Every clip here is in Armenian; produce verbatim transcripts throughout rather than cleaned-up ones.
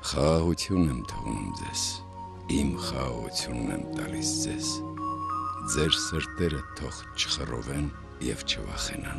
Խաղաղություն եմ թողնում ձեզ, իմ խաղաղությունն եմ տալիս ձեզ, ձեր սրտերը թող չխռովեն և չվախենան։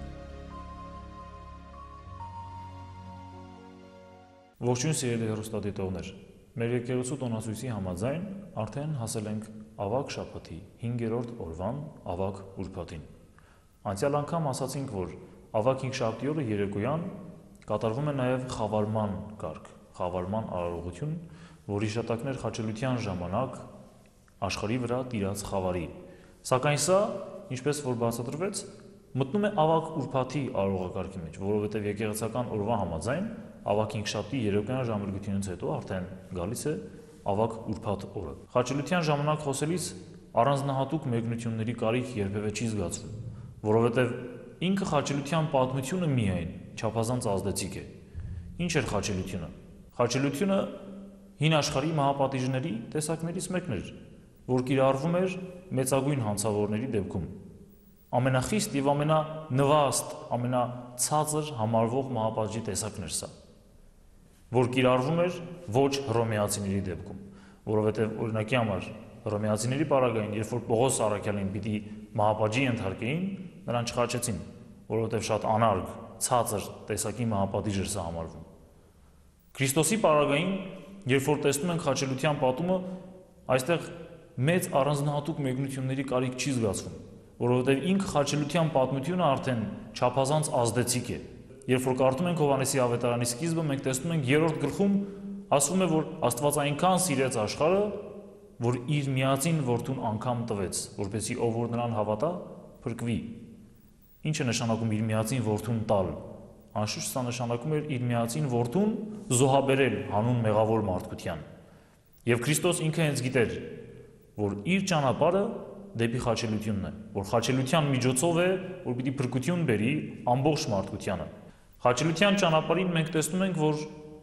Ողջույն սիրելի հեռուստադիտողներ, մեր եկեղեցու տոնացույցի համաձայն արդեն հասել ենք ավագ շաբաթի հինգերորդ օրվան ավագ ուրբաթին։ Անցյալ անգամ ասացինք, որ ավագ հինգշաբթի օրը երեկոյան կատարվում է նաև խավարման կարգ, խավարման արարողություն, որի հիշատակն էր խաչելության ժամանակ աշխարհի վրա տիրած խավարի։ Սակայն սա, ինչպես որ բացատրվեց, մտնում է ավագ ուրբաթի արարողակարգի մեջ, որովհետև եկեղեցական օրվա համաձայն ավագ հինգշաբթի երեկոյան ժամերգությունից հետո արդեն գալիս է ավագ ուրբաթ օրը։ Խաչելության ժամանակ խոսելիս առանձնահատուկ մեկնությունների կարիք երբևէ չի զգացվում, որովհետև ինքը խաչելության պատմությունը միայն չափազանց ազդեցիկ է։ Ինչ էր խաչելությունը։ Խաչելությունը հին աշխարհի մահապատիժների տեսակներից մեկն էր, որ կիրառվում էր մեծագույն հանցավորների դեպքում։ Ամենախիստ եւ ամենանվաստ, ամենացածր համարվող մահապատժի տեսակն էր սա, որ կիրառվում էր ոչ հռոմեացիների դեպքում, որովհետև օրինակի համար հռոմեացիների պարագային, երբ որ Պողոս Առաքյալին պիտի մահապատժի ենթարկեին, նրան չխաչեցին, որովհետև շատ անարգ, ցածր տեսակի մահապատիժ էր սա համարվում։ Քրիստոսի պարագային, երբ որ տեսնում ենք խաչելության պատումը, այստեղ մեծ առանձնահատուկ մեկնությունների կարիք չի զգացվում, որովհետև ինքը խաչելության պատմությունը արդեն չափազանց ազդեցիկ է։ Երբ որ կարդում ենք Հովհաննեսի ավետարանի սկիզբը, մենք տեսնում ենք երրորդ գլխում ասվում է, որ Աստված այնքան սիրեց աշխարհը, որ իր միածին որդուն անգամ տվեց, որպեսզի ով որ նրան հավատա, փրկվի։ Ինչ է նշանակում իր միածին որդուն տալ։ Անշուշտ սա նշանակում էր իր միածին որդուն զոհաբերել հանուն մեղավոր մարդկության։ Եվ Քրիստոս ինքը հենց գիտեր, որ իր ճանապարհը դեպի խաչելությունն է, որ խաչելության միջոցով է, որ պիտի փրկություն բերի ամբողջ մարդկությանը։ Խաչելության ճանապարհին մենք տեսնում ենք, որ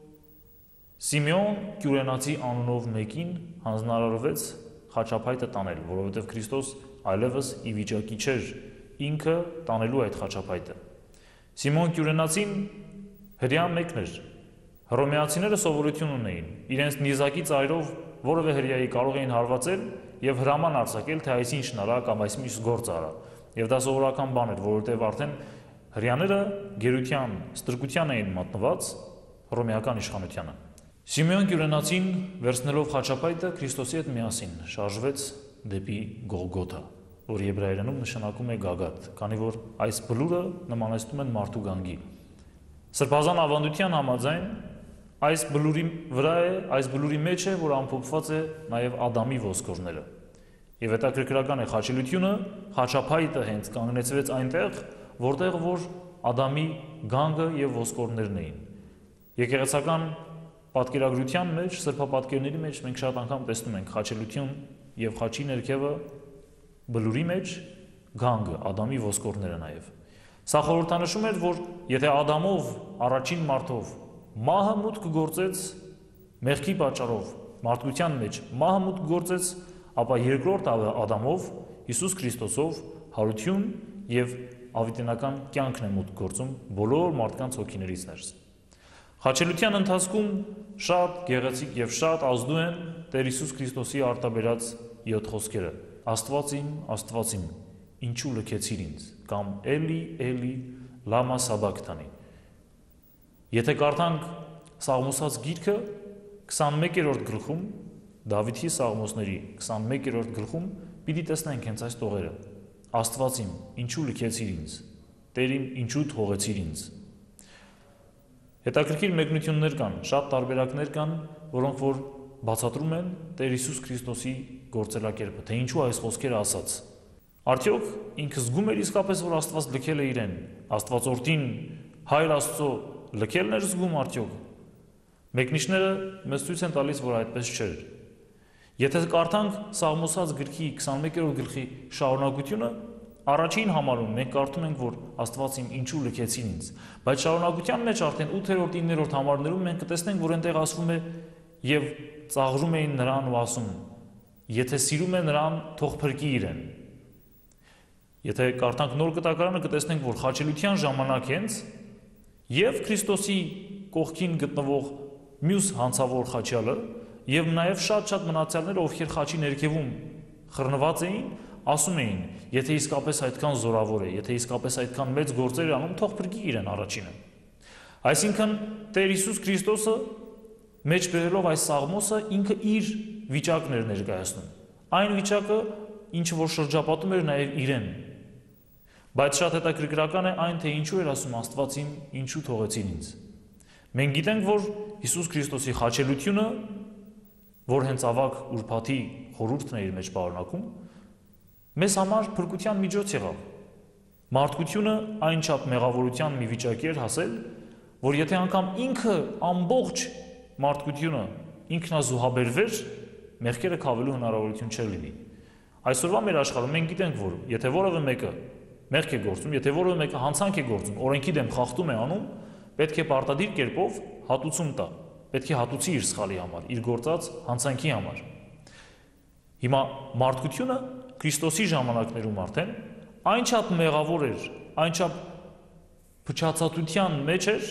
Սիմեոն Կյուրենացի անունով մեկին հանձնարարվեց խաչափայտը տանել, որովհետև Քրիստոս այլևս ի վիճակի չէր ինքը տանելու այդ խաչափայտը։ Սիմոն Կյուրենացին հրեա մեկն էր։ Հռոմեացիները սովորություն ունեին իրենց նիզակի ծայրով որևէ հրեայի կարող էին հարվածել եւ հրաման արձակել, թե այս ինչ նրա կամ այս ինչ գործ արա։ Եվ դա սովորական բան էր, որովհետեւ արդեն հրեաները գերության, ստրկության էին մատնված հռոմեական իշխանությանը։ Սիմեոն Կյուրենացին վերցնելով խաչափայտը Քրիստոսի հետ միասին շարժվեց դեպի Գողգոթա, որ եբրայերենում նշանակում է գագաթ, քանի որ այս բլուրը նմանեցնում են մարդու գանգի։ Սրբազան ավանդության համաձայն այս բլուրի վրա է, այս բլուրի մեջ է, որ ամփոփված է նաև Ադամի ոսկորները։ Եվ հետաքրքրական է խաչելությունը, խաչափայտը հենց կանգնեցվեց այնտեղ, որտեղ որ Ադամի գանգը եւ ոսկորներն էին։ Եկեղեցական պատկերագրության մեջ, սրբապատկերների մեջ մենք շատ անգամ տեսնում ենք խաչելություն եւ խաչի ներքևը բլուրի մեջ գանգը, Ադամի ոսկորները նաև։ Սա խորհրդանշում էր, որ եթե Ադամով, առաջին մարդով մահը մուտք գործեց մեղքի պատճառով, մարդկության մեջ մահը մուտք գործեց, ապա երկրորդ Ադամով, Հիսուս Քրիստոսով հարություն եւ ավիտենական կյանքն է մուտք գործում բոլոր մարդկանց հոգիներից ներս։ Խաչելության ընթացքում շատ գեղեցիկ եւ շատ ազդու են Տեր Հիսուս Քրիստոսի արտաբերած յոթ խոսքերը. Աստված իմ, Աստված իմ, ինչու լքեցիր ինձ, կամ Էլի, Էլի, լամա սաբակթանի։ Եթե կարդանք Սաղմոսած գիրքը քսանմեկերորդ գլխում, Դավիթի Սաղմոսների քսանմեկերորդ գլխում պիտի տեսնենք հենց այս տողերը. Աստված իմ, ինչու լքեցիր ինձ, Տեր իմ, ինչու թողեցիր ինձ։ Հետաքրքիր մեկնություններ կան, շատ տարբերակներ կան, որոնք որ բացատրում են Տեր Հիսուս Քրիստոսի գործելակերպը, թե ինչու այս խոսքերը ասաց։ Արդյոք ինքը զգում էր իսկապես, որ Աստված լքել է իրեն, Աստվածորդին, Հայր Աստծո լքելն էր զգում արդյոք։ Մեկնիչները մեզ ցույց են տալիս, որ այդպես չէր։ Եթե կարդանք Սաղմոսած գրքի քսանմեկերորդ գլխի շարունակությունը, առաջին համարում մենք կարդում ենք, որ Աստված իմ ինչու լքեցին ինձ, բայց շարունակության մեջ արդեն ութերորդ, իններորդ համարներում մենք կտեսնենք, որ այնտեղ ասվում է եւ ծաղրում էին նրան ու ասում. Եթե սիրում է նրան, թող փրկի իրեն։ Եթե կարդանք նոր կտակարանը, կտեսնենք, որ խաչելության ժամանակ հենց եւ Քրիստոսի կողքին գտնվող մյուս հանցավոր խաչյալը եւ նաեւ շատ-շատ մնացյալները, ովքեր խաչի ներքևում խռնված էին, ասում էին, եթե իսկապես այդքան զորավոր է, եթե իսկապես այդքան մեծ գործեր անում, թող փրկի իրեն առաջինը։ Այսինքն Տեր Հիսուս Քրիստոսը մեջ բերելով այս սաղմոսը ինքը իր վիճակն էր ներկայացնում։ Այն վիճակը, ինչը որ շրջապատում էր նաեւ իրեն։ Բայց շատ հետաքրքրական է այն, թե ինչու էր ասում Աստված իմ, ինչու թողեցին ինձ։ Մենք գիտենք, որ Հիսուս Քրիստոսի խաչելությունը, որ հենց ավակ ուրբաթի խորհուրդն է իր մեջ պարունակում, մեզ համար փրկության միջոց եղավ։ Մարդկությունը այնչափ մեղավորության մի վիճակի էր հասել, որ եթե անգամ ինքը ամբողջ մարդկությունը ինքնազոհաբերվեր, մեղքերը քավելու հնարավորություն չէր լինի։ Այսօրվա մեր աշխարհում մենք գիտենք, որ եթե որևէ մեկը մեղք է գործում, եթե որևէ մեկը հանցանք է գործում, օրենքի դեմ խախտում է անում, պետք է պարտադիր կերպով հատուցում տա, պետք է հատուցի իր սխալի համար, իր գործած հանցանքի համար։ Հիմա մարդկությունը Քրիստոսի ժամանակներում արդեն այնչափ մեղավոր էր, այնչափ փչացածության մեջ էր,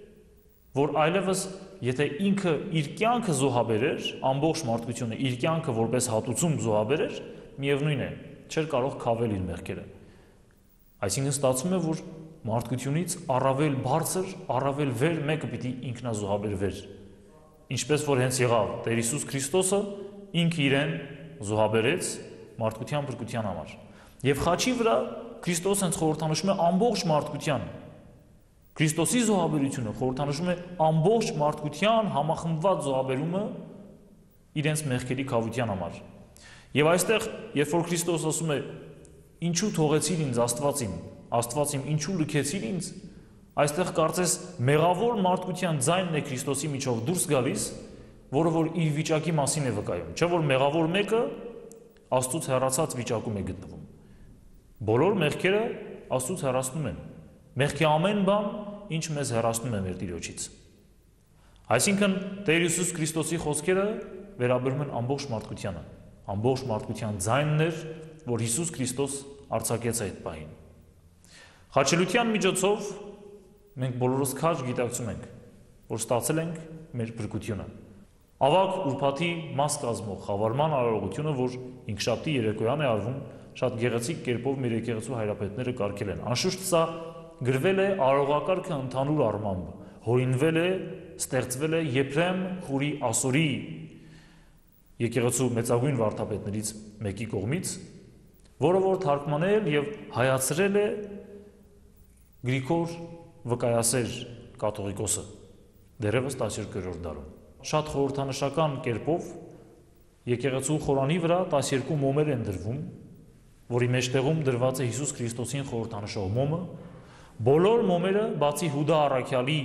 որ այլևս եթե ինքը իր կյանքը զոհաբերեր, ամբողջ մարդկությունը իր կյանքը որպես հատուցում զոհաբերեր, միևնույն է, չէր կարող քավել իր մեղքերը։ Այսինքն ստացվում է, որ մարդկությունից առավել բարձր, առավել վեր մեկը պիտի ինքնազոհաբերվեր։ Ինչպես որ հենց եղավ Տեր Հիսուս Քրիստոսը ինքը իրեն զոհաբերեց մարդկության փրկության համար։ Եվ խաչի վրա Քրիստոսը հենց խորհրդանշում է ամբողջ մարդկության։ Քրիստոսի զոհաբերությունը խորհրդանշում է ամբողջ մարդկության համախմբված զոհաբերումը իրենց մեղքերի քավության համար։ Եվ այստեղ, երբ որ Քրիստոս ասում է. «Ինչու թողեցիր ինձ Աստված իմ, Աստված իմ, ինչու լքեցիր ինձ», այստեղ կարծես մեղավոր մարդկության ձայնն է Քրիստոսի միջով դուրս գալիս, որը որ իր վիճակի մասին է վկայում, չէ՞ որ մեղավոր մեկը Աստծուց հեռացած վիճակում է գտնվում։ Բոլոր մեղքերը Աստծուց հեռացնում են։ Մեղքի ամեն բան, ինչ մեզ հեռացնում է մեր Տիրոջից։ Այսինքն Տեր Հիսուս Քրիստոսի խոսքերը վերաբերում են ամբողջ մարդկությանը, ամբողջ մարդկության ձայնն էր, որ Հիսուս Քրիստոս արձակեց այդ պահին։ Խաչելության միջոցով մենք բոլորս քաջ գիտակցում ենք, որ ստացել ենք մեր փրկությունը։ Ավակ ուրբաթի մաս կազմող խավարման արարողությունը, որ ինքշաբթի երեկոյան է արվում, շատ գեղեցիկ կերպով մեր եկեղեցու հայրապետները կարգել են։ Անշուշտ սա գրվել է արարողակարգը ընդհանուր առմամբ, հորինվել է, ստեղծվել է Եփրեմ Խուրի Ասորի եկեղեցու մեծագույն վարդապետներից մեկի կողմից, որը որ թարգմանել եւ հայացրել է Գրիգոր Վկայասեր կաթողիկոսը դեռևս տասներկերորդ դարում։ Շատ խորհրդանշական կերպով եկեղեցու խորանի վրա տասներկու մոմեր են դրվում, որի մեջտեղում դրված է Հիսուս Քրիստոսին խորհրդանշող մոմը։ Բոլոր մոմերը, բացի Հուդա առաքյալի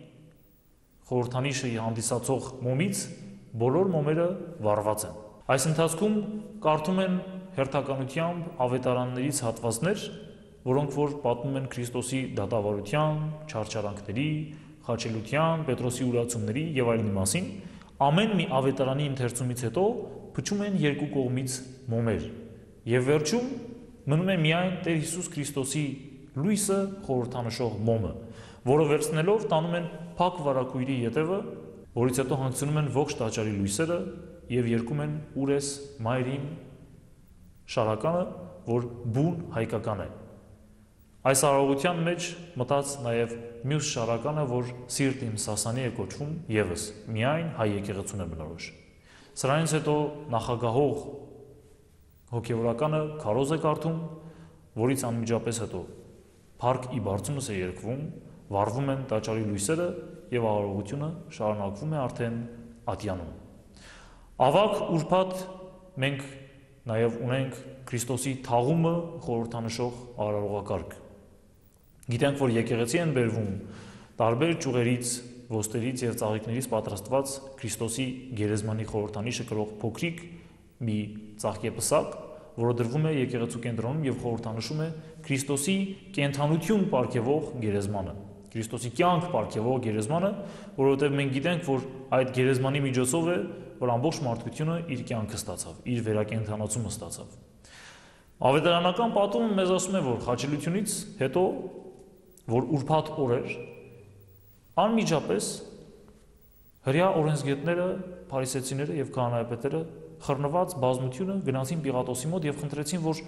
խորհրդանիշը հանդիսացող մոմից, բոլոր մոմերը վառված են։ Այս ընթացքում կարդում են հերթականությամբ ավետարաններից հատվածներ, որոնք որ պատմում են Քրիստոսի դատավարության, չարչարանքների, խաչելության, Պետրոսի ուրացումների եւ այլնի մասին, ամեն մի ավետարանի ընթերցումից հետո փչում են երկու կողմից մոմեր եւ վերջում մնում է միայն Տեր Հիսուս Քրիստոսի լույսը խորհրդանշող մոմը, որը վերցնելով տանում են փակ վարակույրի ետևը, որից հետո հանգցնում են ողջ տաճարի լույսերը եւ երգում են «Ուրես մայրին» շարականը, որ բուն հայկական է։ Այս արարողության մեջ մտած նաև մյուս շարականը, որ «Սիրտ իմ Սասանի» է կոչվում, եւս միայն հայ եկեղեցուն է բնորոշ։ Սրանից հետո նախագահող հոգևորականը քարոզ է կարդում, որից անմիջապես հետո Փառք ի բարձունս է երգվում, վառվում են տաճարի լույսերը եւ արարողությունը շարունակվում է արդեն ատյանում։ Ավակ ուրբաթ մենք նաև ունենք Քրիստոսի թաղումը խորհրդանշող արարողակարգ։ Գիտենք, որ եկեղեցի են բերվում տարբեր ճյուղերից, ոսկերից եւ ծաղիկներից պատրաստված Քրիստոսի գերեզմանի խորհրդանիշը կրող փոքրիկ մի ծաղկեպսակ, որը դրվում է եկեղեցու կենտրոնում եւ խորհրդանշում է Քրիստոսի կենթանություն պարգևող գերեզմանը, Քրիստոսի կյանք պարգևող գերեզմանը, որովհետեւ մենք գիտենք, որ այդ գերեզմանի միջոցով է, որ ամբողջ մարդկությունը իր կյանքը ստացավ, իր վերակենդանացումը ստացավ։ Ավետարանական պատումը մեզ ասում է, որ խաչելությունից հետո, որ ուրբաթ օր էր, անմիջապես Հրյա օրենսգետները, փարիսեցիները եւ քահանայապետերը խռնված բազմությունը գնացին Պիղատոսի մոտ եւ խնդրեցին, որ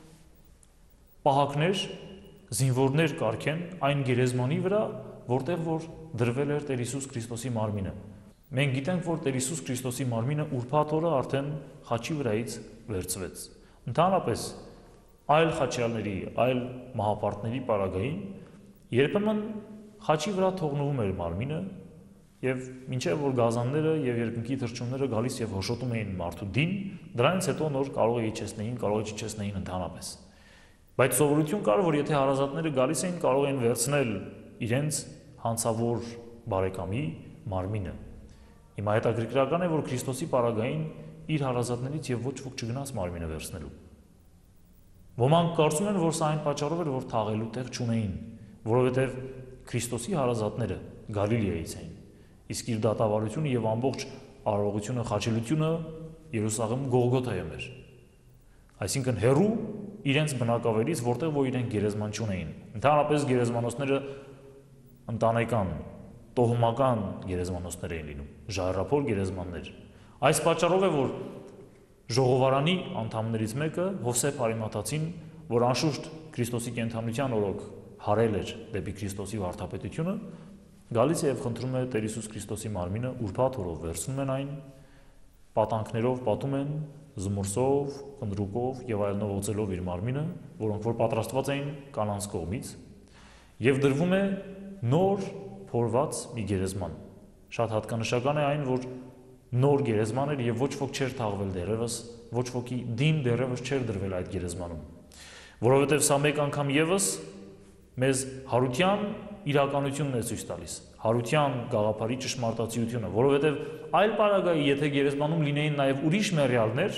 պահակներ, զինվորներ կարգեն այն գերեզմանի վրա, որտեղ որ դրվել էր Տեր Հիսուս Քրիստոսի մարմինը։ Մենք գիտենք, որ Տեր Հիսուս Քրիստոսի մարմինը ուրբաթ օրը արդեն խաչի վրայից վերցվեց։ Ընդհանրապես այլ խաչյալների, այլ մահապարտների պարագային երբեմն խաչի վրա թողնվում էր մարմինը եւ մինչեւ որ գազանները եւ երկնքի թռչունները գալիս եւ հոշոտում էին մարդու դին, դրանից հետո նոր կարող է իջեցնեին, կարող է իջեցնեին ընդհանրապես։ Բայց սովորություն կար, որ եթե հարազատները գալիս էին, կարող էին վերցնել իրենց հանցավոր բարեկամի մարմինը։ Հիմա հետաքրքրական է, որ Քրիստոսի պարագային իր հարազատներից եւ ոչ ոք չգնաց մարմինը վերցնելու։ Ոմանք կարծում են, որ սա այն պատճառով էր, որ թաղելու տեղ չունեին, որովհետեւ Քրիստոսի հարազատները Գալիլեայից էին, իսկ իր դատավարությունը եւ ամբողջ արարողությունը, խաչելությունը Երուսաղեմ Գողգոթայում էր։ Այսինքն հերու իրենց բնակավայրից, որտեղ որ իրենք գերեզման չունեին։ Ընդհանրապես գերեզմանոցները ընտանեկան, տոհմական գերեզմանոցներ էին լինում, ժայռափոր գերեզմաններ։ Այս պատճառով է, որ ժողովարանի անդամներից մեկը Հովսեփ Արիմաթացին, որ անշուշտ Քրիստոսի կենդանության օրոք հարել էր դեպի Քրիստոսի վարդապետությունը, գալիս է եւ խնդրում է Տեր Հիսուս Քրիստոսի մարմինը ուրբաթ օրով վերցնում են այն, պատանքներով պատում են, զմուրսով, խնդրուկով եւ այլնով օծելով իր մարմինը, որոնք որ պատրաստված էին կանանց կողմից, եւ դրվում է նոր փորված մի գերեզման։ Շատ հատկանշական է այն, որ նոր գերեզման էր եւ ոչ ոք չէր թաղվել դեռևս, ոչ ոքի դին դեռևս չէր դրվել այդ գերեզմանում, որովհետեւ սա մեկ անգամ եւս մեզ հարության իրականությունն է ցույց տալիս, հարության գաղափարի ճշմարտացիությունը, որովհետև այլ պարագայի, եթե գերեզմանում լինեին նաև ուրիշ մեռյալներ,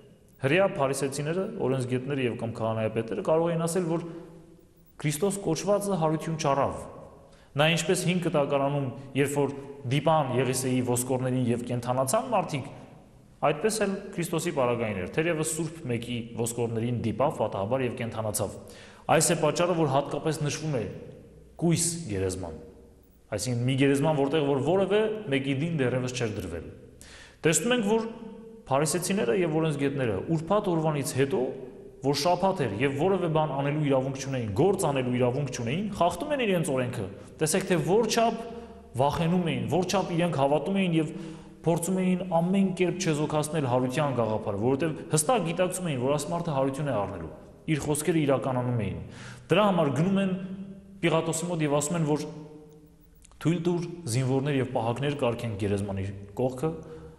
հրյա փարիսեցիները, օրենսգետները եւ կամ քահանայապետերը կարող էին ասել, որ Քրիստոս կոչվածը հարություն չառավ։ Նա ինչպես հինգ կտակարանում, երբ որ դիպան Եղիսեի ոսկորներին եւ կենթանացան մարդիկ, այդպես էլ Քրիստոսի պարագային էր, թերևս Սուրբ մեկի ոսկորներին դիպավ պատահաբար եւ կենթանացավ։ Այս է պատճառը, որ հատկապես նշվում է կույս գերեզման, այսինքն մի գերեզման, որտեղ որ որևէ մեկի դին դեռևս չէր դրվել։ Տեսնում ենք, որ փարիսեցիները եւ օրենսգետները ուրբաթ օրվանից հետո, որ շաբաթ էր եւ որևէ բան անելու իրավունք չունեին, գործ անելու իրավունք չունեին, խախտում են իրենց օրենքը։ Տեսեք, թե որչափ վախենում էին, որչափ իրենք հավատում էին եւ փորձում էին ամեն կերպ չեզոքացնել հարության գաղափարը, որովհետեւ հստակ գիտակցում էին, որ այս մարդը հարություն է առնելու, իր խոսքերը իրականանում էին։ Դրա համար գնում են Պիղատոսի մոտ եւ ասում են, որ թույլ տուր զինվորներ եւ պահակներ կարգեն գերեզմանի կողքը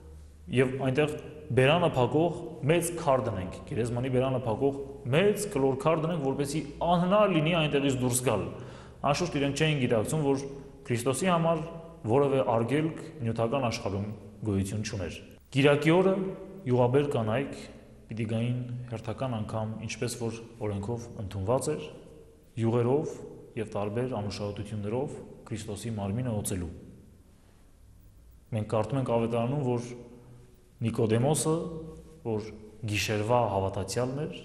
եւ այնտեղ բերանը փակող մեծ քար դնենք, գերեզմանի բերանը փակող մեծ կլոր քար դնենք, որպեսզի անհնար լինի այնտեղից դուրս գալ։ Անշուշտ իրենք չէին գիտակցում, որ Քրիստոսի համար որևէ արգելք նյութական աշխարհում գոյություն չուներ։ Կիրակի օրը յուղաբեր կանայք պիտի գային հերթական անգամ, ինչպես որ օրենքով ընդունված էր, յուղերով եւ տարբեր անուշահոտություններով Քրիստոսի մարմինը օծելու։ Մենք կարդում ենք ավետարանում, որ Նիկոդեմոսը, որ գիշերվա հավատացյալն էր,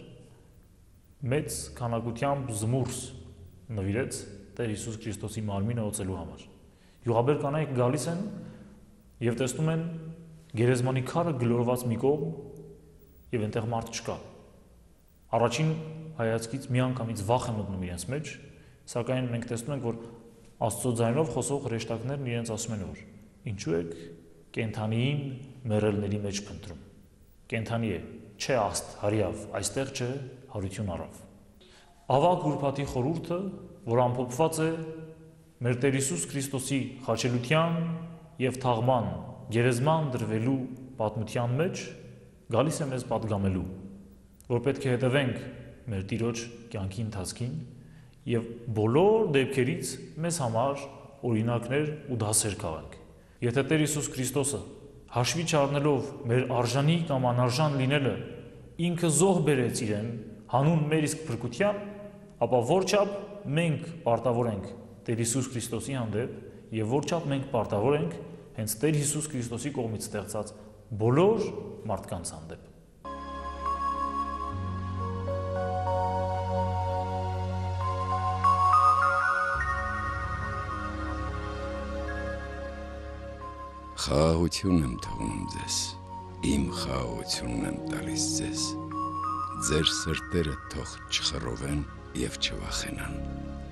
մեծ քանակությամբ զմուրս նվիրեց Տեր Հիսուս Քրիստոսի մարմինը օծելու համար։ Յուղաբեր կանայք գալիս են եւ տեսնում են գերեզմանի քարը գլորված մի կողմ եւ այնտեղ մարդ չկա։ Առաջին հայացքից միանգամից վախ է մտնում իրենց մեջ, սակայն մենք տեսնում ենք, որ Աստծո ձայնով խոսող հրեշտակներն իրենց ասում են, որ ինչու եք կենթանիին մեռելների մեջ փնտրում։ Կենթանի է, չէ աստ, հարյավ, այստեղ չէ հարություն առավ։ Ավագ ուրբաթի խորհուրդը, որ ամփոփված է մեր Տեր Հիսուս Քրիստոսի խաչելության եւ թաղման գերեզման դրվելու պատմության մեջ, գալիս է մեզ պատգամելու, որ պետք է հետևենք մեր Տիրոջ կյանքի ընթացքին եւ բոլոր դեպքերից մեզ համար օրինակներ ու դասեր քաղենք։ Եթե Տեր Հիսուս Քրիստոսը հաշվի չառնելով մեր արժանի կամ անարժան լինելը ինքը զոհ բերեց իրեն հանուն մեր իսկ փրկության, ապա որչափ մենք պարտավոր ենք Տեր Հիսուս Քրիստոսի հանդեպ եւ որչափ մենք պարտավոր ենք հենց Տեր Հիսուս Քրիստոսի կողմից ստեղծած բոլոր մարդկանց հանդեպ։ Խաղաղություն եմ թողնում ձեզ, իմ խաղաղությունն եմ տալիս ձեզ, ձեր սրտերը թող չխռովեն և չվախենան։